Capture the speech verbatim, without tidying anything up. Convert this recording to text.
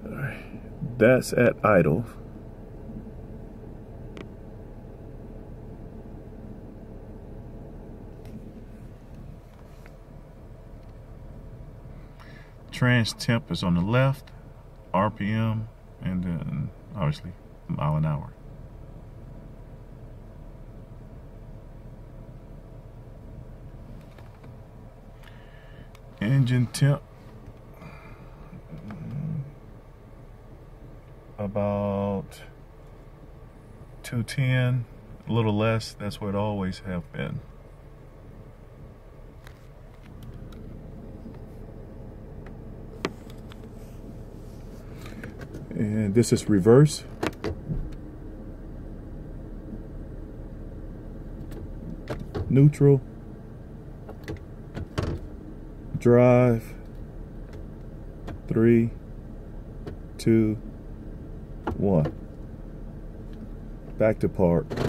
All right. That's at idle. Trans temp is on the left, R P M, and then obviously mile an hour. Engine temp about two ten, a little less. That's what it always have been. And this is reverse. Neutral. Drive. Three, two, one. Back to park.